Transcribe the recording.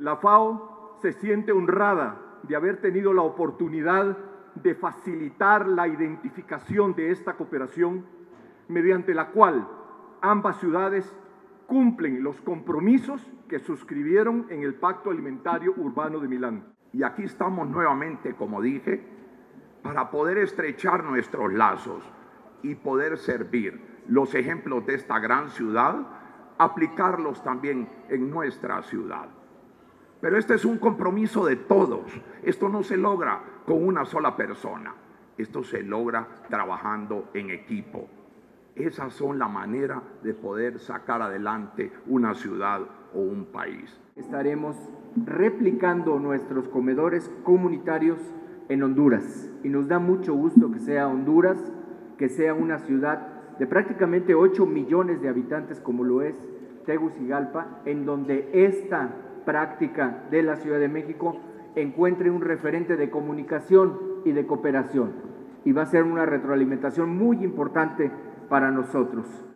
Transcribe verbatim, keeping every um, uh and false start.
La FAO se siente honrada de haber tenido la oportunidad de facilitar la identificación de esta cooperación, mediante la cual ambas ciudades cumplen los compromisos que suscribieron en el Pacto Alimentario Urbano de Milán. Y aquí estamos nuevamente, como dije, para poder estrechar nuestros lazos y poder servir los ejemplos de esta gran ciudad, aplicarlos también en nuestra ciudad. Pero este es un compromiso de todos. Esto no se logra con una sola persona. Esto se logra trabajando en equipo. Esas son la manera de poder sacar adelante una ciudad o un país. Estaremos replicando nuestros comedores comunitarios en Honduras. Y nos da mucho gusto que sea Honduras, que sea una ciudad de prácticamente ocho millones de habitantes como lo es Tegucigalpa, en donde esta práctica de la Ciudad de México encuentre un referente de comunicación y de cooperación. Y va a ser una retroalimentación muy importante para nosotros.